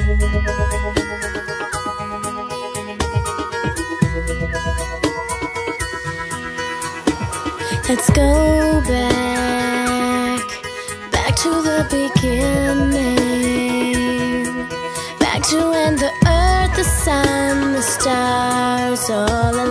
Let's go back to the beginning, back to when the earth, the sun, the stars all aligned.